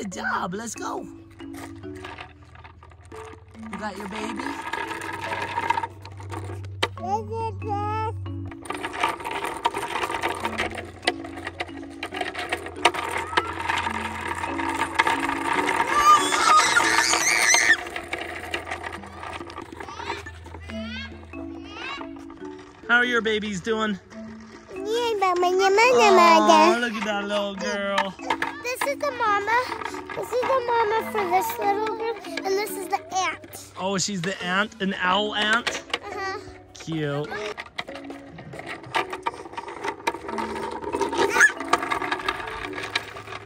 Good job. Let's go. You got your baby? How are your babies doing? Oh, look at that little girl. This is the mama. This is the mama for this little girl, and this is the aunt. Oh, she's the aunt, an owl aunt? Uh-huh. Cute.